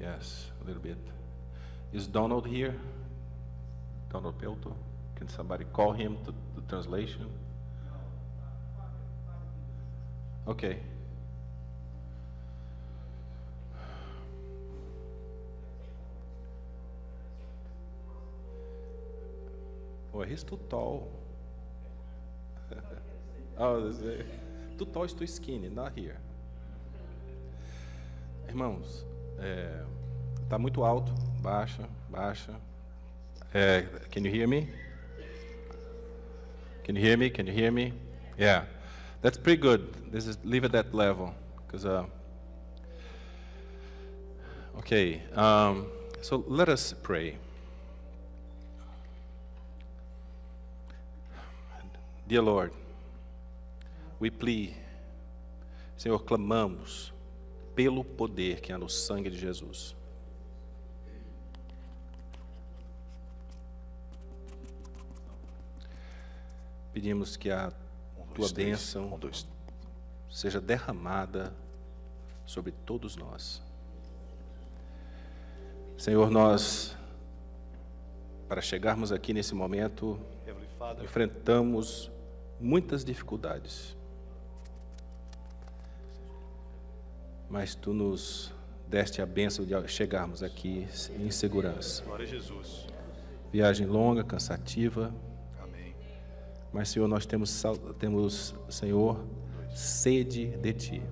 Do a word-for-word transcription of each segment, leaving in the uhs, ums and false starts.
Yes, a little bit. Is Donald here? Donald Pelto? Can somebody call him to the translation? Okay. Well, he's too tall. Oh, this is- too tall is too skinny, not here. Irmãos, é, tá muito alto, baixa, baixa. É, can you hear me? Can you hear me? Can you hear me? Yeah, that's pretty good. This is leave it at that level, because uh, okay. Um, so let us pray. Dear Lord, we plead, Senhor, clamamos pelo poder que há no sangue de Jesus. Pedimos que a tua bênção seja derramada sobre todos nós. Senhor, nós, para chegarmos aqui nesse momento, enfrentamos muitas dificuldades. Mas tu nos deste a bênção de chegarmos aqui em segurança. Glória a Jesus. Viagem longa, cansativa. Amém. Mas, Senhor, nós temos, sal- temos, Senhor, sede de Ti.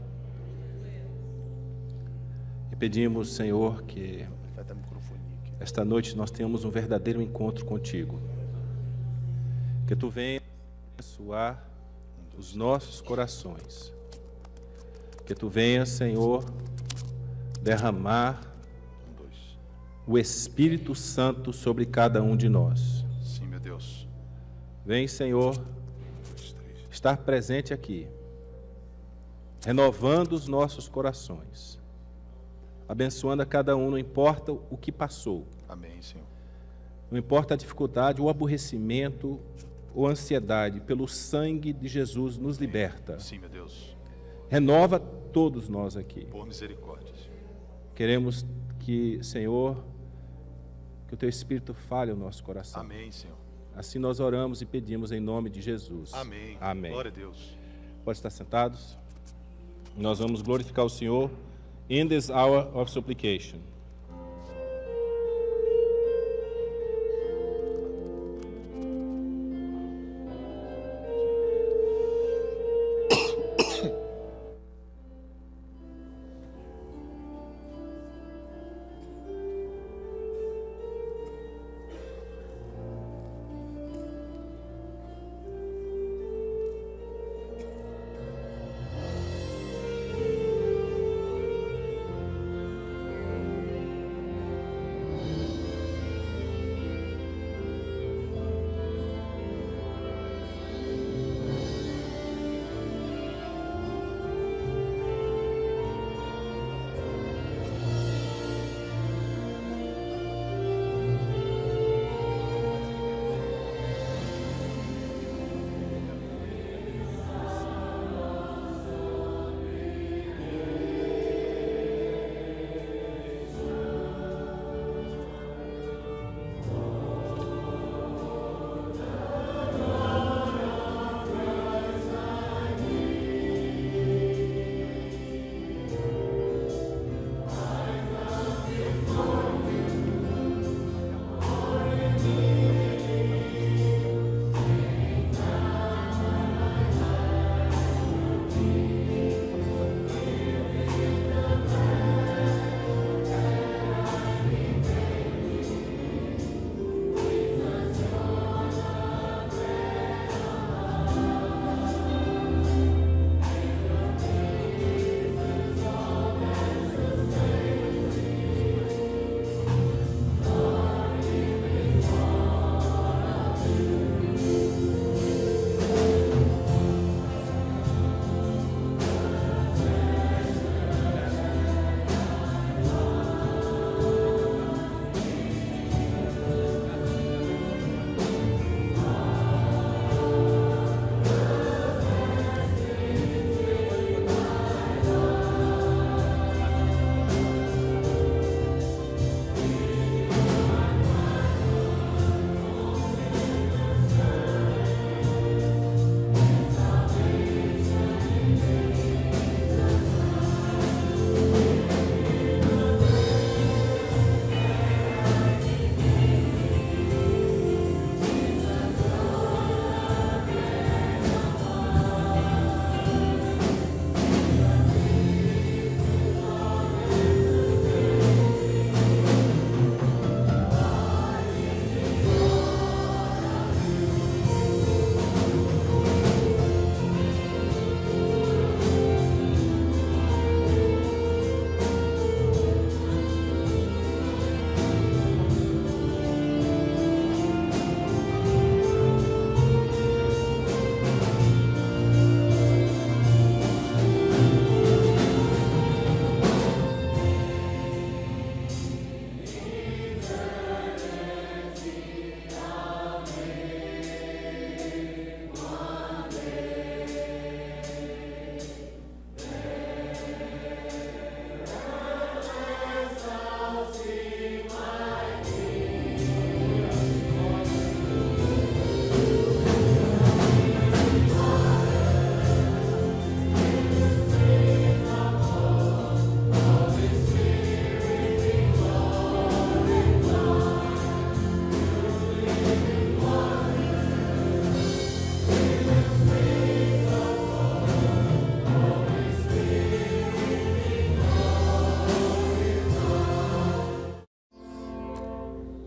E pedimos, Senhor, que Vai dar microfone aqui. esta noite nós tenhamos um verdadeiro encontro contigo. Que Tu venha abençoar os nossos corações. Que Tu venha, Senhor, derramar Um, dois. o Espírito Santo sobre cada um de nós. Sim, meu Deus. Vem, Senhor, Dois, três. estar presente aqui, renovando os nossos corações, abençoando a cada um, não importa o que passou, Amém, Senhor. não importa a dificuldade, o aborrecimento ou a ansiedade, pelo sangue de Jesus nos liberta. Sim, meu Deus. Renova todos nós aqui. Por misericórdia, Senhor. Queremos que, Senhor, que o Teu Espírito fale o nosso coração. Amém, Senhor. Assim nós oramos e pedimos em nome de Jesus. Amém. Amém. Glória a Deus. Pode estar sentados. Nós vamos glorificar o Senhor in this hour of supplication.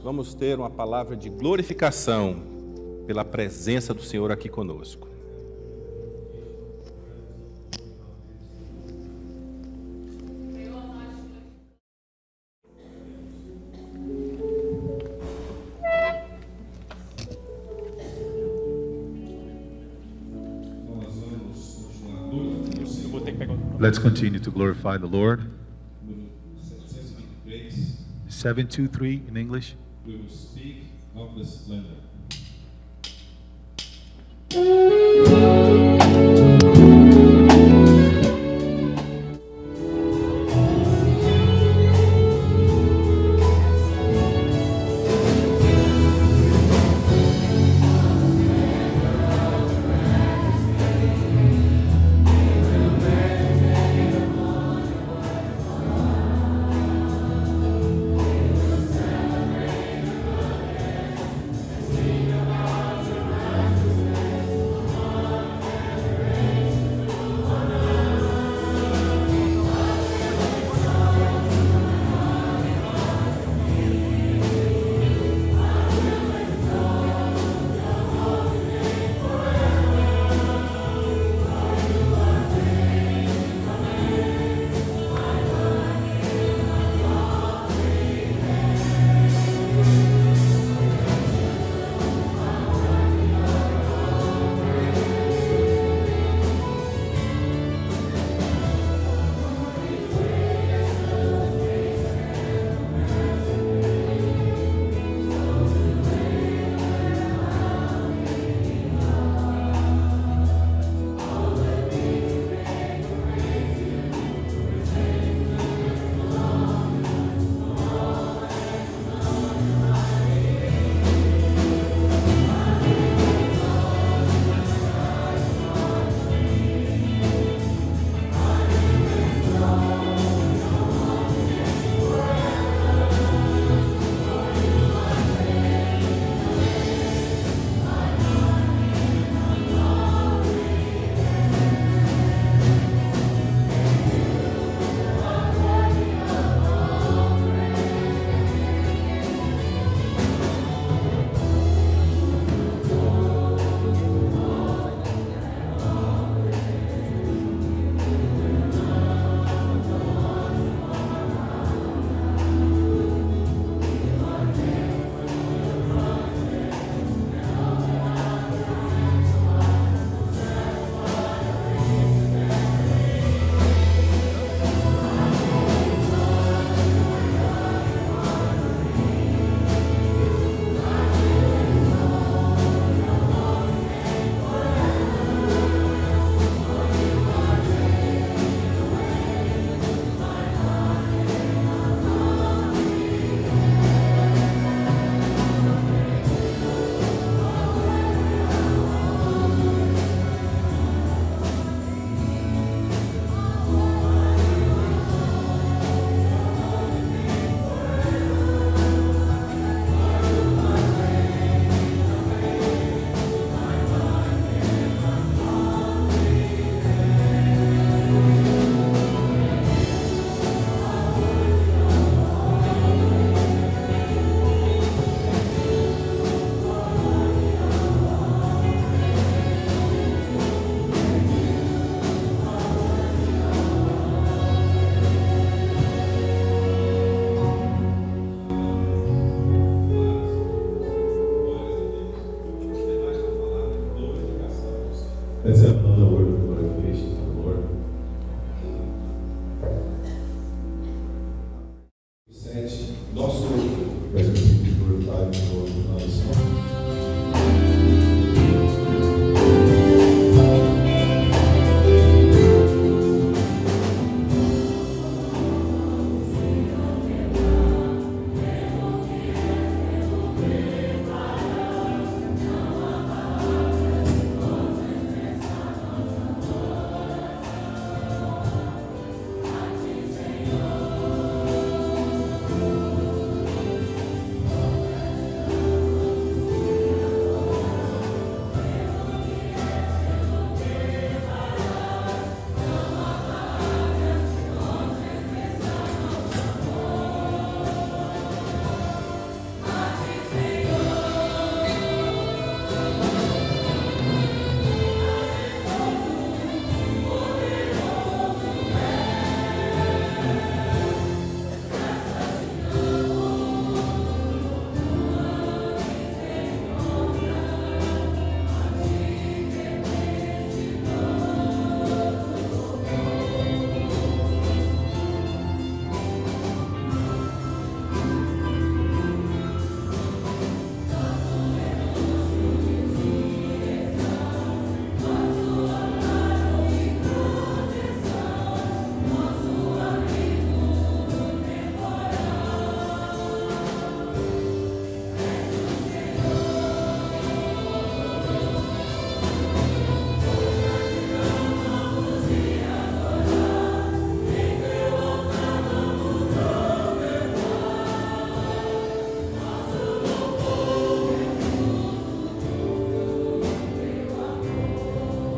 vamos ter uma palavra de glorificação pela presença do Senhor aqui conosco. Let's continue to glorify the Lord. seven two three in English. We will speak of the splendor. Let's have another word of glorification for the Lord. Sete, nosso presbítero de glorificar o Lord in another song.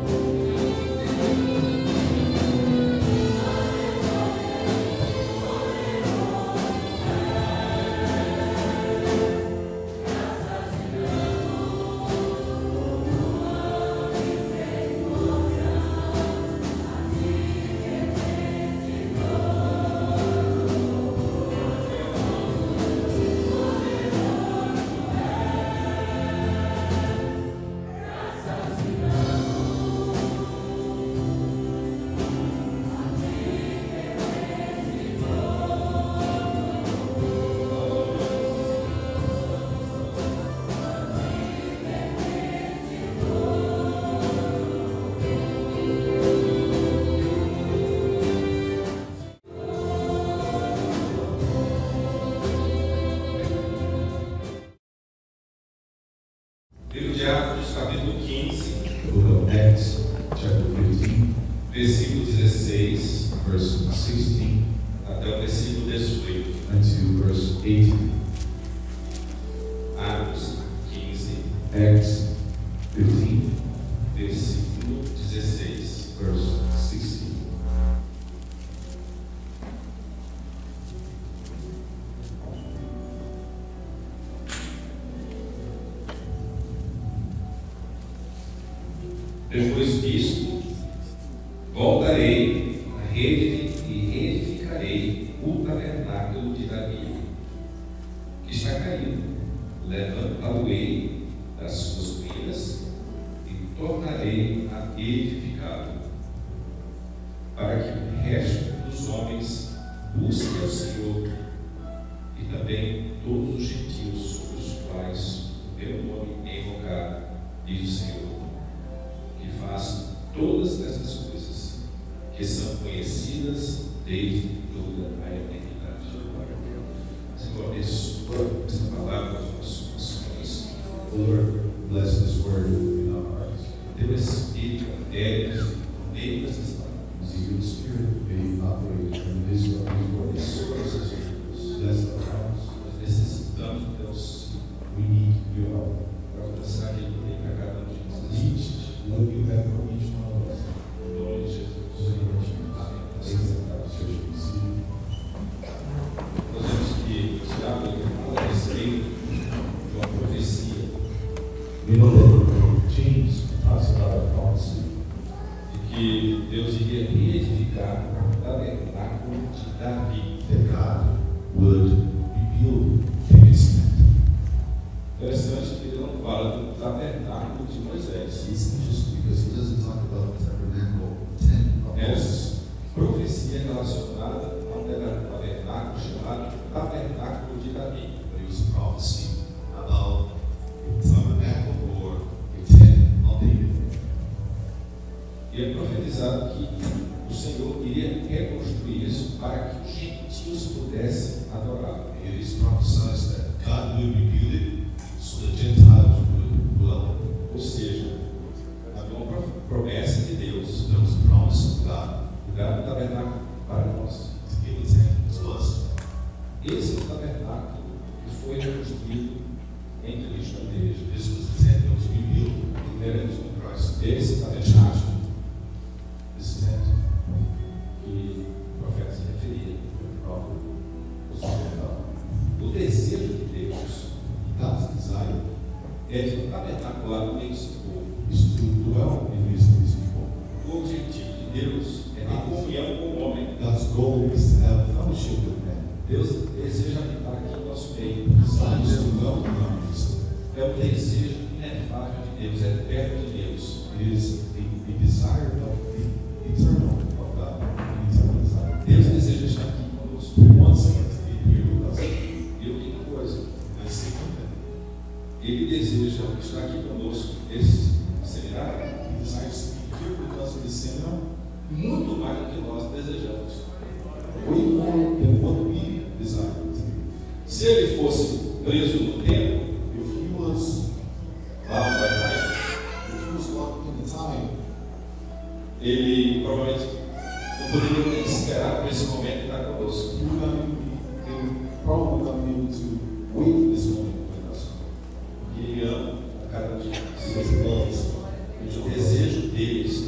Livro de Atos, capítulo quinze, Book of Acts, chapter fifteen, versículo dezesseis, verse sixteen até o versículo dezoito. unto verse eighteen. Atos quinze, Acts fifteen, versículo dezesseis. verse sixteen. Depois disto, voltarei a rede e reedificarei o tabernáculo de Davi, que está caído. Levantá-lo-ei das suas ruínas e tornarei a edificá-lo, para que o resto dos homens busque ao Senhor e também todos os gentios sobre os quais o meu nome é invocado, diz o Senhor, que façam todas essas coisas que são conhecidas desde toda a eternidade. Senhor, abençoa esta palavra aos nossos corações. Lord, bless this word in our hearts. Teu Espírito opere no meio dessas palavras. See your spirit may operate in this of these words. Abençoa essas vidas. Bless our hearts. Nós necessitamos do teu auxílio We need your help. para alcançar aquilo que tem para cada um de nós. Teach what you have for each one of us. Em nome de Jesus. Nós vemos que o Tiago ele fala a respeito de uma profecia We know that James talks about a prophecy de que Deus iria reedificar o tabernáculo de Davi. that God would rebuild David's tent. Interessante que ele não fala do tabernáculo de Moisés. It's interesting because he doesn't talk about the tabernacle tent of É Moses. profecia relacionada a um tabernáculo chamado Tabernáculo de Davi. But it was a prophecy about a tabernacle or a tent of David. E é profetizado que o Senhor iria reconstruir isso para que os gentios pudessem adorar. It is prophesied that God will rebuild it so the Gentiles would dwell. Ou seja, havia uma promessa de Deus There was a promise of God de dar um tabernáculo para nós. to give a tent to us. Esse é o tabernáculo que foi reconstruído em Cristo, na igreja. This was the tent that was rebuilt in in Christ. Esse tabernáculo This tent, que o profeta se referia. the prophet was talking about. O desejo de Deus God's desire é de tabernacular no meio do seu povo. is to dwell in his, his people. O objetivo de Deus é ter comunhão com o homem. God's goal is to have fellowship with man. Deus deseja habitar aqui no nosso meio. Desires to dwell among us. É o desejo inefável de Deus, é eterno de Deus. It is a, a desire of the eternal of God, an eternal desire. Deus deseja estar aqui conosco. He wants him to be here with us. E eu digo uma coisa, I say that Ele deseja estar aqui conosco nesse seminário he desires to be here with us in the seminar muito mais do que nós desejamos. way more than what we desire to be. Se Ele fosse preso no tempo, If he was, lá no Pai, if he was locked in the time, Ele provavelmente não poderia nem esperar por esse momento estar conosco. he would not even be, they would probably not be able to wait for this moment with us. Porque Ele ama a cada um de nós. Because he loves E o desejo dele é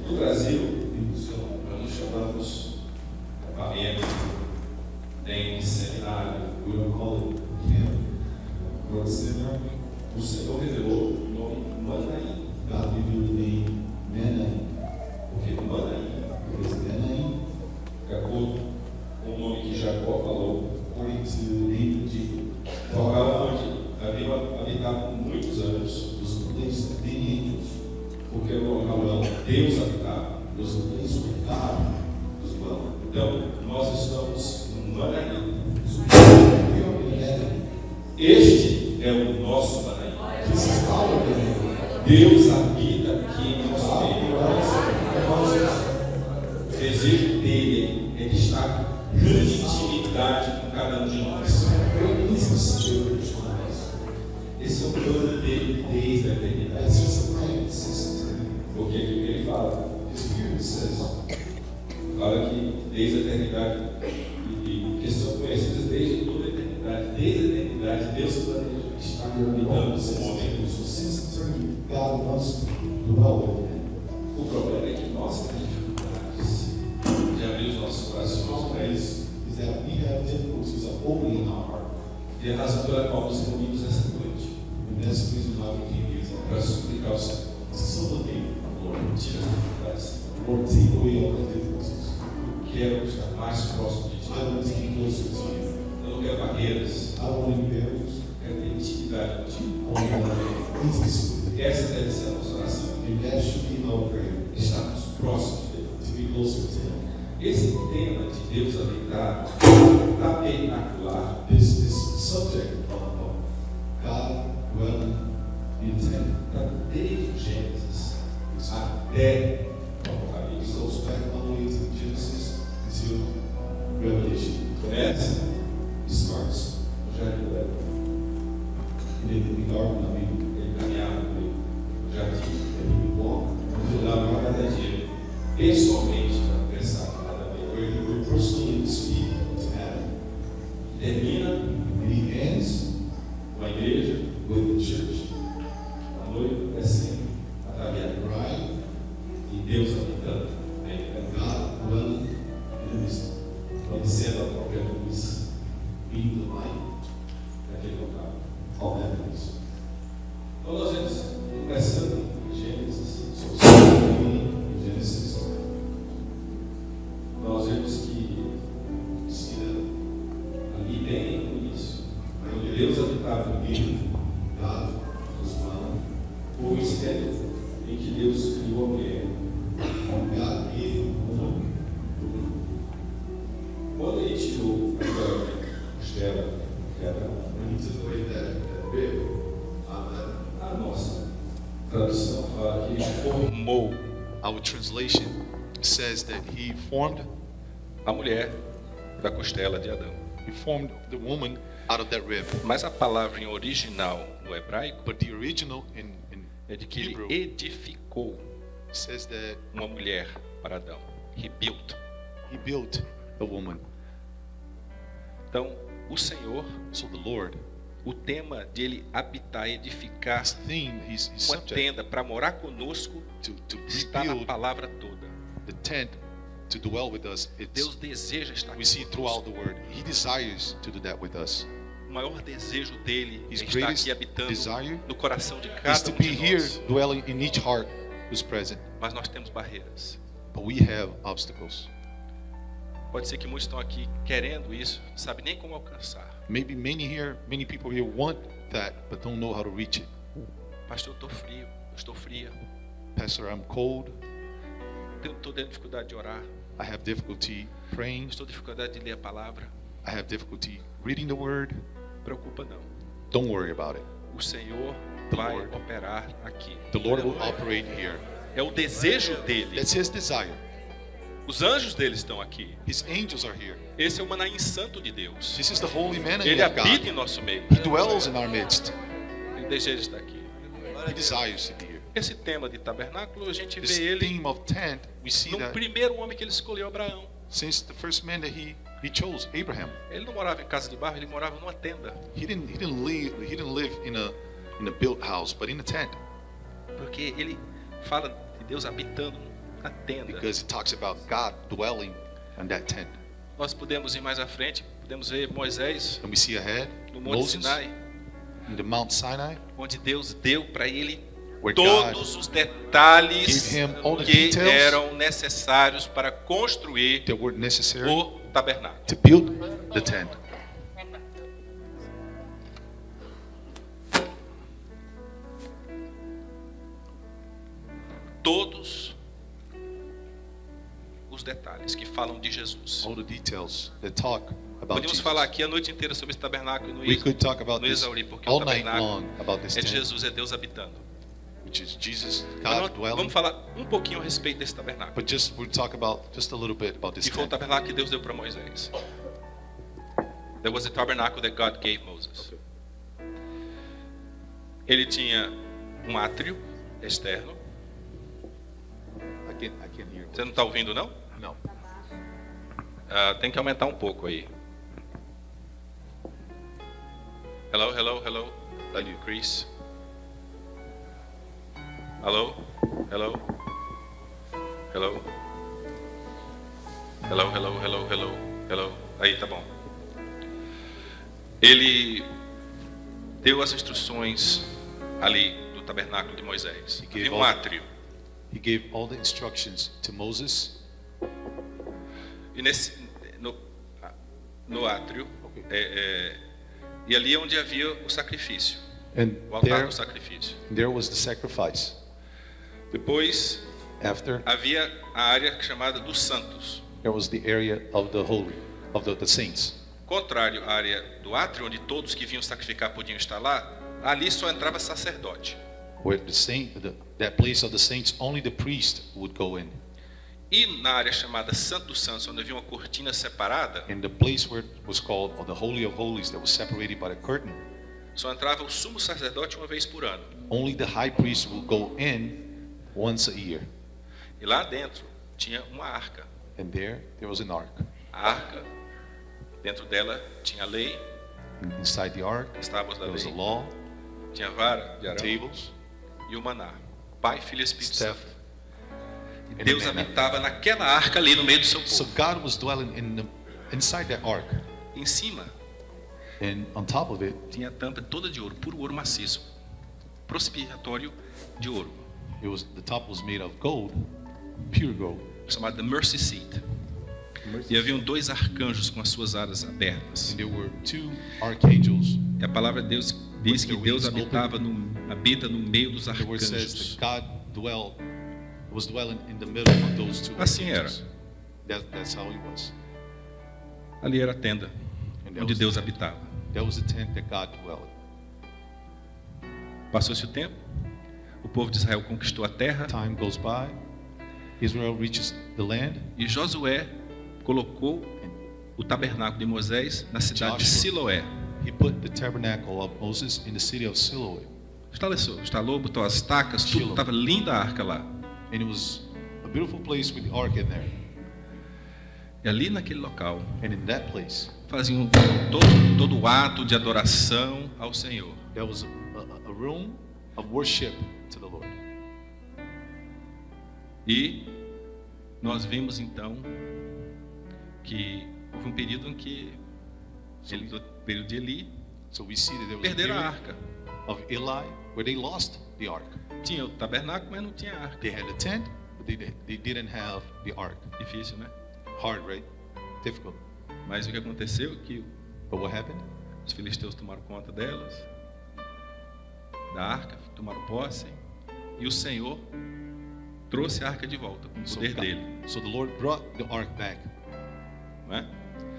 No Brasil, nós nos chamamos acampamento, tem seminário, We don't call it camp or seminar. o Senhor revelou o nome Manaim, God revealed the name Manaim. porque Manaim, Because Manaim, de acordo com o nome que Jacó falou, according to the name of Jacob, local onde havia habitado muitos anos, was a place that many angels, porque o local onde Deus habitava. was a place where God was dwelling. Então, nós estamos no Manaim. So we are in Manaim. Este é o nosso Manaim. This is our Manaim. Deus habita aqui em nosso God meio. dwells among us. O desejo dele é de estar em grande intimidade com cada um de nós. Great intimacy with each one of us. Esse é o plano dele desde a eternidade. That's just a plan since eternity. Porque aqui que ele fala, Because here it says, fala que desde a eternidade, e, e que são conhecidas desde toda a eternidade. Desde a eternidade, Deus planeja estar habitando com o homem. so since eternity, God wants to dwell with man. O problema é que nós temos dificuldades de abrir os nossos corações para isso. Is that we have difficulties of opening our heart. E é a razão pela qual nos reunimos essa noite, And that's the reason why we came here para to suplicar ao Senhor. supplicate the Lord. Tira as dificuldades. Lord, take away all the difficulties. Eu quero estar mais próximo de Ti. I want to get closer to you. Eu não quero barreiras. I want any barriers. Eu quero ter intimidade contigo. I want to have intimacy with you. Essa deve ser a nossa oração. And that should be our prayer, Estarmos próximos dele. to be closer to Him. Esse tema de Deus habitar, tabernacular, This, this subject of, of God dwelling in tent, está desde o Gênesis até o it Apocalipse. goes back all the way to Genesis until Revelation. Começa It starts no Jardim do Éden. in the Garden of Eden. Ele caminhava no jardim. And He walked Ele dava cada dia, pessoalmente, para conversar com cada vez. where He would personally speak to Adam. Termina And He ends com a igreja, with the church. a noiva descendo, ataviada, Right? e Deus habitando. Né? And God dwelling in the midst, Ele sendo a própria luz being the light daquele local. of that place. Então nós vemos, começando em Gênesis, So, starting in Genesis, nós vemos que you see that ali tem no início, onde Deus habitava no meio, God was dwelling. houve um mistério em que Deus criou a mulher. God gave woman. Quando ele tirou aquela costela, que era When He took away that, that rib, uh, that a nossa tradução fala que ele formou Our translation says that he formed A mulher da costela de Adão. he formed the woman out of that rib. Mas a palavra em original no hebraico But the original in, in é de que ele Hebrew edificou says that uma mulher para Adão. He built. he built a woman. Então, o Senhor, So the Lord, o tema de ele habitar, edificar his theme, his, his uma subject tenda para morar conosco to, to está na rebuild palavra toda. the tent to dwell with us. It's, Deus deseja estar we see it throughout conosco. the word. He desires to do that with us. O maior desejo dele é His estar greatest aqui habitando desire no coração de Is cada to um be de here, nós. dwelling in each heart who's present. Mas nós temos barreiras. But we have obstacles. Pode ser que muitos estão aqui querendo isso, não sabem nem como alcançar. Maybe many here, many people here want that, but don't know how to reach it. Pastor, eu estou frio, eu estou fria, Pastor, I'm cold. tenho toda a dificuldade de orar, I have difficulty praying. estou com dificuldade de ler a palavra. I have difficulty reading the word. Preocupa não. Don't worry about it. O Senhor The vai Lord. operar aqui. The Lord will operate here. É o desejo dele. That's His desire. Os anjos dele estão aqui. His angels are here. Esse é o Manaim Santo de Deus. This is the holy man Ele of habita em God. nosso meio. He dwells in our midst. Ele deseja estar aqui. He desires to be here. Esse tema de tabernáculo, a gente This vê ele theme of tent, we see no that primeiro homem que ele escolheu, Abraão. since the first man that he, he chose, Abraham. Ele não morava em casa de barro, ele morava numa tenda. He didn't he didn't live he didn't live in a in a built house, but in a tent. Porque ele fala de Deus habitando na tenda. because it talks about God dwelling on that tent. Nós podemos ir mais à frente, podemos ver Moisés And we see ahead no Monte Moses Sinai, in the Mount Sinai, onde Deus deu para ele where God todos os detalhes gave him all the que details eram necessários para construir that were necessary o tabernáculo. to build the tent. Todos os detalhes que falam de Jesus. All the details that talk about Podíamos Jesus. falar aqui a noite inteira sobre esse tabernáculo e não We ia, could talk about não ia this exaurir, porque all o night tabernáculo long about this é de tent, Jesus, é Deus habitando. which is Jesus, Mas God nós dwelling. vamos falar um pouquinho a respeito desse tabernáculo. But just we'll talk about just a little bit about this E foi o tent. tabernáculo que Deus deu para Moisés. There was a tabernacle that God gave Moses. Ele tinha um átrio externo. I can't, I can't hear. Você não está ouvindo, não? No. Ah, tem que aumentar um pouco aí. Hello, hello, hello. Are you Chris? Hello, hello, hello, hello, hello, hello, hello, hello. Aí, tá bom. Ele deu as instruções ali do tabernáculo de Moisés. He gave Havia um all- átrio. He gave all the instructions to Moses. E nesse, no, no átrio, é, é, e ali é onde havia o sacrifício, And o altar there, do sacrifício. there was the sacrifice. Depois After, havia a área chamada dos santos, there was the area of the holy, of the, the saints. contrário à área do átrio, onde todos que vinham sacrificar podiam estar lá. Ali só entrava sacerdote. Where the saint, the, that place of the saints, only the priest would go in. E na área chamada Santo dos Santos, onde havia uma cortina separada, In the place where it was called or the Holy of Holies, that was separated by the curtain, só entrava o sumo sacerdote uma vez por ano. only the high priest would go in once a year. E lá dentro tinha uma arca. And there, there was an ark. A arca, dentro dela tinha a lei, And inside the ark, as tábuas da there was a lei, law, tinha a vara de Arão tables, e o maná. Pai, Filho e Espírito staff, Santo. and E a Deus manna. habitava naquela arca ali no meio do seu So povo. God was dwelling in the, inside that ark. Em cima And on top of it, tinha a tampa toda de ouro, puro ouro maciço, prospiratório de ouro, it was the top was made of gold, pure gold. chamado the Mercy Seat. E haviam dois arcanjos com as suas asas abertas. And there were two archangels. E a palavra de Deus diz que Deus habitava no, habita no meio dos The word says arcanjos. that God dwelled, was dwelling in the middle of those two Assim era. archangels. That, that's how he was. Ali era a tenda And that onde was, Deus habitava. that was the tent that God dwelled. Passou-se o tempo, o povo de Israel conquistou a terra Time goes by, Israel reaches the land, e Josué colocou o tabernáculo de Moisés na cidade de Joshua. Siloé. he put the tabernacle of Moses in the city of Siloam. Instalou, instalou, botou as estacas, tudo, Shiloh. estava linda a arca lá. And it was a beautiful place with the ark in there. E ali naquele local And in that place, faziam todo, todo o ato de adoração ao Senhor. there was a, a, a room of worship to the Lord. E nós vimos então que houve um período em que, ele, do período de Eli, So we see that there was a perderam a period arca. of Eli where they lost the ark. Tinha o tabernáculo, mas não tinha arca. They had a tent, but they, they didn't have the ark. Difícil, né? Hard, right? Difficult. Mas o que aconteceu é que But what happened? os filisteus tomaram conta delas, da arca, tomaram posse, e o Senhor trouxe a arca de volta com o So, poder God- dele, so the Lord brought the ark back. não é?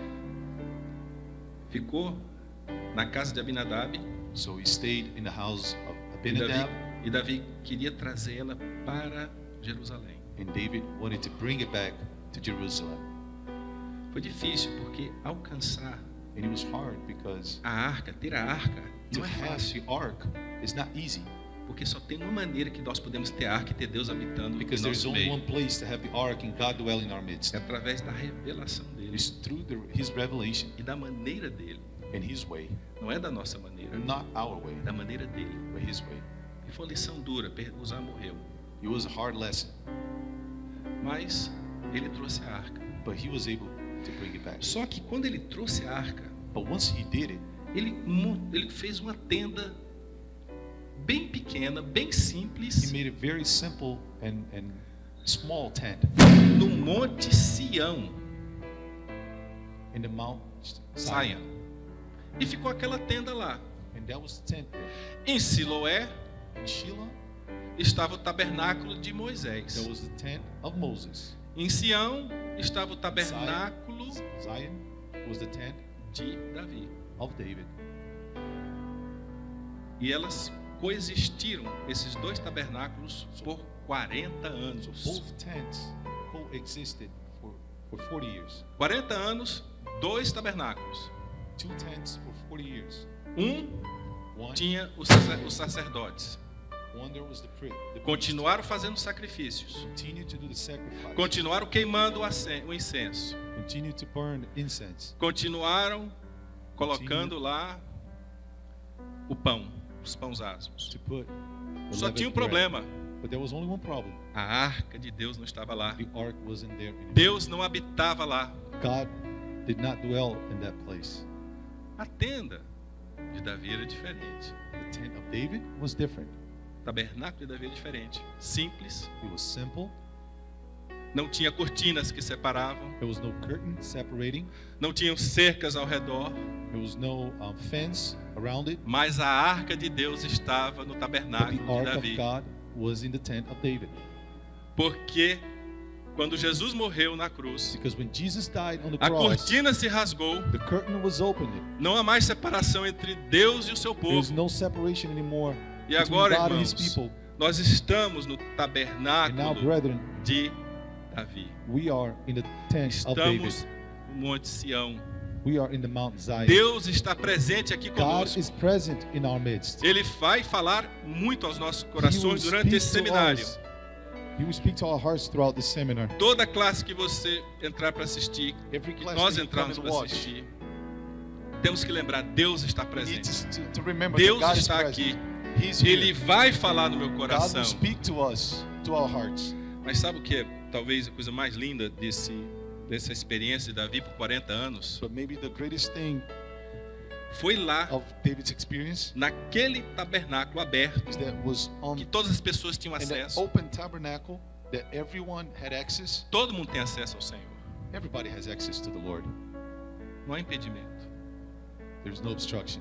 Ficou na casa de Abinadab, So he stayed in the house of e Davi, Abinadab, e Davi queria trazer ela para Jerusalém. and David wanted to bring it back to Jerusalem. Foi difícil porque alcançar And it was hard because a arca, ter a arca, to não é have fácil, the ark is not easy. porque só tem uma maneira que nós podemos ter a arca e ter Deus habitando Because no there's nosso only meio. one place to have the ark and God dwell in our midst. É através da revelação dele It's through the, His revelation e da maneira dele. and His way, Não é da nossa maneira, not our way, da maneira dele. but His way. E foi uma lição dura, Uzá morreu. It was a hard lesson. Mas ele trouxe a arca. but he was able to bring it back. Só que quando ele trouxe a arca, But once he did it, ele, mon- ele fez uma tenda bem pequena, bem he simples, made a very simple and, and small tent no Monte Sião, in the Mount Saia. Zion. E ficou aquela tenda lá. And that was the tent there. Em Siloé In Shiloh, estava o tabernáculo de there Moisés. was the tent of Moses. Em Sião estava o tabernáculo Zion was the tent de Davi. of David. E elas coexistiram, esses dois tabernáculos, por quarenta anos. Both tents coexisted for, for forty years. quarenta anos, dois tabernáculos. Two tents for forty years. Um One, tinha os sacer- os sacerdotes. one there was the, pri- the priest. Continuaram fazendo sacrifícios. Continue to do the sacrifice. Continuaram queimando o acen- o incenso. Continue to burn incense. Continuaram colocando lá o pão, os pãos asmos. To put the Só tinha um leavened bread. problema. But there was only one problem. A arca de Deus não estava lá. The ark wasn't there anymore. Deus não habitava lá. God did not dwell in that place. A tenda de Davi era diferente. The tent of David was different. O tabernáculo de Davi era diferente. Simples. It was simple. Não tinha cortinas que separavam. There was no curtain separating. Não tinham cercas ao redor. There was no um, fence around it. Mas a arca de Deus estava no But tabernáculo the de ark of Davi. God was in the tent of David. Porque quando Jesus morreu na cruz, Because when Jesus died on the a cross, cortina se rasgou. the curtain was opened. Não há mais separação entre Deus e o seu There is povo. no separation anymore E between agora, God and His irmãos, people. nós estamos no And now, tabernáculo brethren, de Davi. we are in the tent of David. Estamos no Monte Sião. We are in the Mount Zion. Deus está presente aqui God conosco. is present in our midst. Ele vai falar muito aos nossos He will corações durante speak esse to seminário. us. He will speak to our hearts throughout this seminar. Toda classe que você entrar para assistir, Every que class nós that you come entrarmos and para watch, assistir, temos que lembrar, Deus está we need presente. to, to remember Deus that God is está present. aqui. He's Ele here. vai falar no meu God coração. will speak to us, to our hearts. Mas sabe o que é talvez a coisa mais linda desse, dessa experiência de Davi por quarenta anos? But maybe the greatest thing Foi lá, of David's experience naquele tabernáculo aberto, is that was on que todas as pessoas tinham in that acesso. open tabernacle that everyone had access. Todo mundo tem acesso ao Senhor. Everybody has access to the Lord. Não há impedimento. There's no obstruction.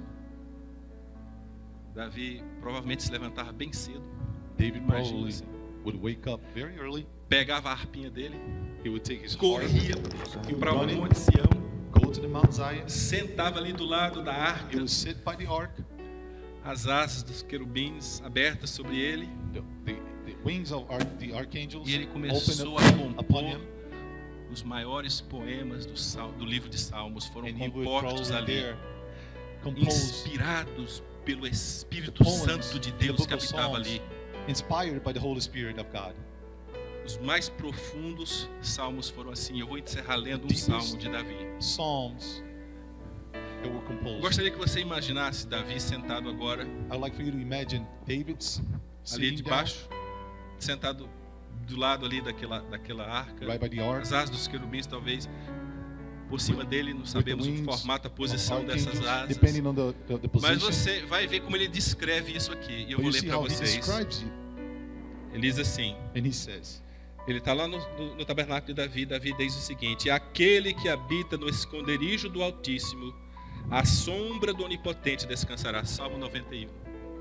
Davi provavelmente se levantava bem cedo. David Imagina probably assim. would wake up very early. Pegava a harpinha dele, He would take his harp, corria he would para o run in, Monte Sião, go to the Mount Zion. sentava ali do lado da He arca, would sit by the ark. as asas dos querubins abertas sobre ele, The, the, the wings of arch, the archangels e ele opened começou up a upon compor. him, Os maiores poemas do, sal, do livro de Salmos foram and he would compostos probably ali, there compose inspirados pelo Espírito the poems Santo de in the Deus book que of habitava Psalms. ali. inspired by the Holy Spirit of God. Os mais profundos salmos foram assim. Eu vou encerrar lendo um Deepest salmo de Davi. Psalms that were Eu composed. gostaria que você imaginasse Davi sentado agora, I'd like for you to imagine David's ali sitting down debaixo, sentado do lado ali daquela, daquela arca. right by the ark. As asas dos querubins, talvez por cima dele, não with the sabemos o wings formato, a of posição dessas archangels, asas. depending on the, the, the Mas position. você vai ver como ele descreve isso aqui. E eu But vou you ler see para how he vocês. describes it, Ele diz assim: and he says, ele está lá no, no, no tabernáculo de Davi. Davi diz o seguinte: aquele que habita no esconderijo do Altíssimo, a sombra do Onipotente descansará. Salmo noventa e um.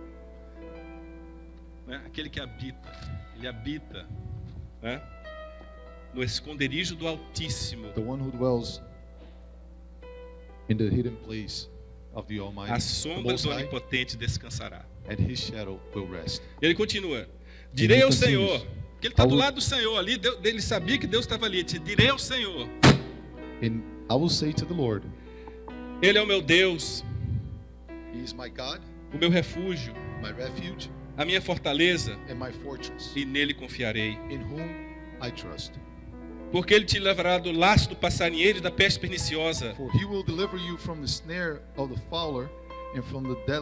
Né? Aquele que habita, ele habita, né? No esconderijo do Altíssimo. the one who dwells in the hidden place of the Almighty, A the sombra Most do High, Onipotente descansará. and his shadow will rest. Ele continua: direi ele ao continues, Senhor, porque ele está I do will- lado do Senhor ali, Deus- ele sabia que Deus estava ali. Ele disse: direi ao Senhor, And I will say to the Lord, Ele é o meu Deus, He is my God, o meu refúgio, my refuge, a minha fortaleza, and my fortress, e nele confiarei. in whom I trust. Porque ele te livrará do laço do passarinheiro e da peste perniciosa. For he will deliver you from the snare of the fowler and from the deadly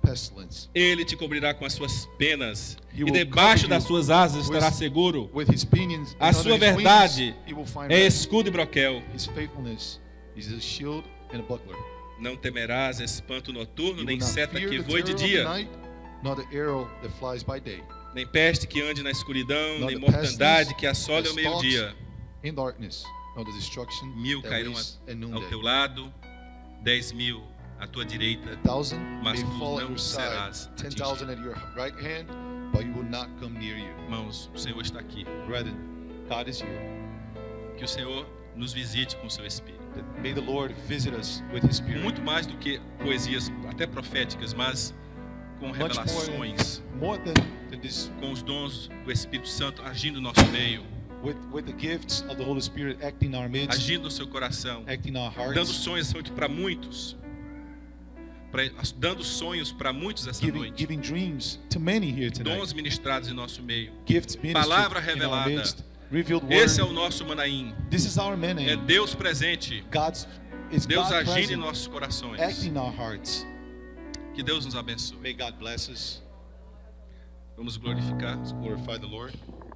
pestilence. Ele te cobrirá com as suas penas, He e will debaixo cover das you suas asas estará with- seguro. With his pinions, A and sua under his verdade wings, he will find é rest. escudo e broquel. His faithfulness is a shield and a buckler. Não temerás espanto noturno, You nem will not seta fear que the voe de terror of the dia, night, nor the arrow that flies by day. nem peste que ande na escuridão, Nor nem the mortandade pestilence que assole that ao meio-dia. In darkness, nor the destruction Mil that cairão wastes at ao noonday. teu lado, dez mil à tua direita, Thousand mas may tu fall at não your serás side, ten atingido. thousand at your right hand, but you will not come near you. Irmãos, o Senhor está aqui. Brethren, God is here. Que o Senhor nos visite com o seu Espírito. That may the Lord visit us with His Spirit. Muito mais do que poesias até proféticas, mas com Much more revelações, than, more than, than this, com os dons do Espírito Santo agindo no nosso meio, with, with the gifts of the Holy Spirit acting in our midst, agindo no seu coração, acting in our dando hearts, sonhos para muitos, pra, dando sonhos para muitos essa giving, noite, giving dreams to many here tonight. dons ministrados em nosso meio. Gifts Palavra ministered in our revelada. midst, revealed word. Esse é o nosso Manaim. This is our man. É Deus presente, God's, it's Deus God agindo em present, nossos corações. acting in our hearts. Que Deus nos abençoe. May God bless us. Vamos glorificar. Let's glorify the Lord.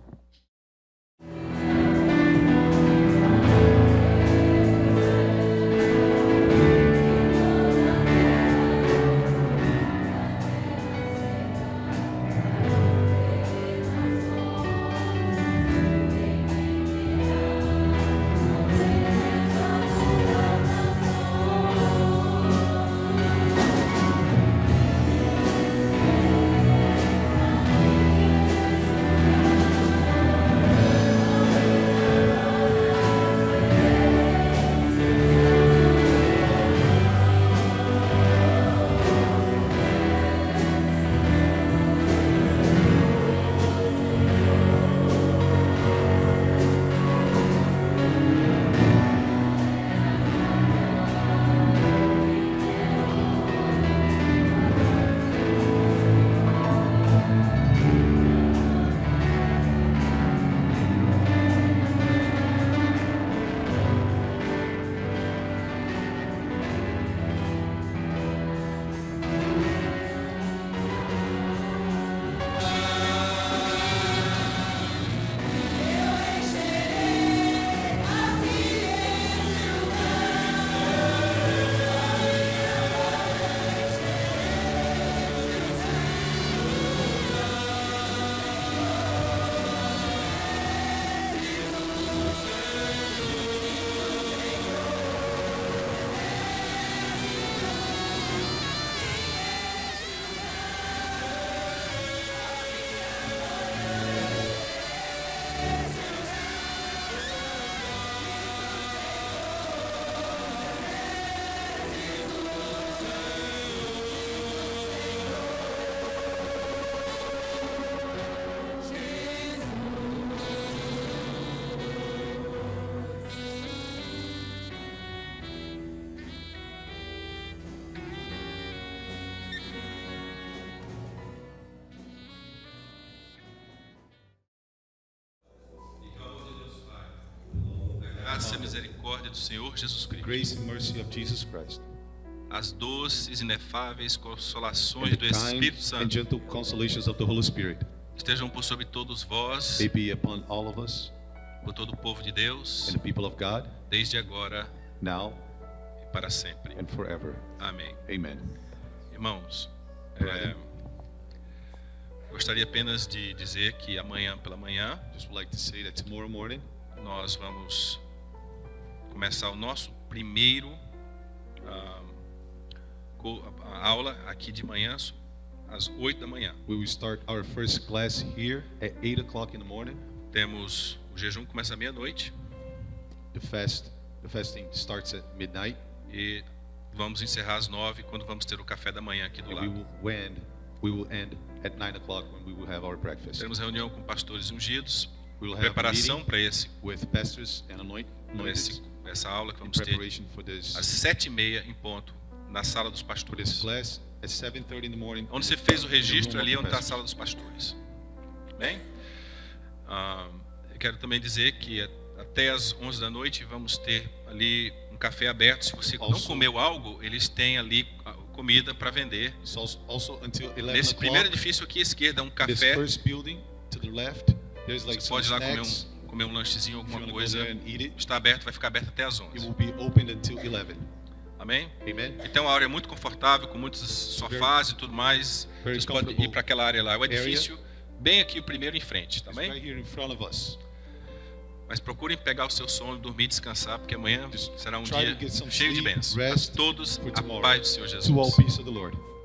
Graça e misericórdia do Senhor Jesus Cristo. Grace and mercy of Jesus Christ. As doces, inefáveis And consolações the do Espírito kind and Santo gentle consolations of the Holy Spirit. estejam por sobre todos vós, They be upon all of us por todo o povo de Deus, and the people of God, desde agora now e para sempre. and forever. Amém. Amen. Irmãos, é, gostaria apenas de dizer que amanhã pela manhã Just would like to say that tomorrow morning nós vamos começar o nosso primeiro ah, co- a aula aqui de manhã às oito da manhã. we will start our first class here at eight o'clock in the morning. Temos o jejum que começa à meia-noite The fast, the fasting starts at midnight, e vamos encerrar às nove quando vamos ter o café da manhã aqui do and we lado. will end. We will end at nine o'clock when we will have our breakfast. Teremos reunião com pastores ungidos, We will have a preparação meeting para esse, with pastors and anoint, para esse anointed essa aula que in vamos ter preparation for this às sete e meia em ponto na sala dos for this pastores. class at seven thirty in the morning. Onde você fez o in the registro room ali of onde the está a pastors. sala dos pastores. Bem? Ah, eu quero também dizer que até às onze da noite vamos ter ali um café aberto. Se você não Also- comeu algo, eles têm ali ah, comida para vender. So also- also until eleven Nesse primeiro o'clock, edifício aqui à esquerda, um this café. first building to the left, there's like Você some pode ir lá comer snacks. um, comer um lanchezinho, If you alguma wanna go coisa. there and eat it, Está aberto, vai ficar aberto até às it onze. will be open until eleven. Amém? Amen. Então a área é muito confortável, com muitos sofás e tudo mais. very Vocês podem ir comfortable para aquela área lá. O area. edifício, bem aqui, o primeiro em frente, tá It's bem? right here in front of us. Mas procurem pegar o seu sono, dormir e descansar, porque amanhã Just será um try dia to get some cheio de sleep, bênçãos. rest A todos, for a tomorrow. paz do Senhor To all Jesus. peace of the Lord.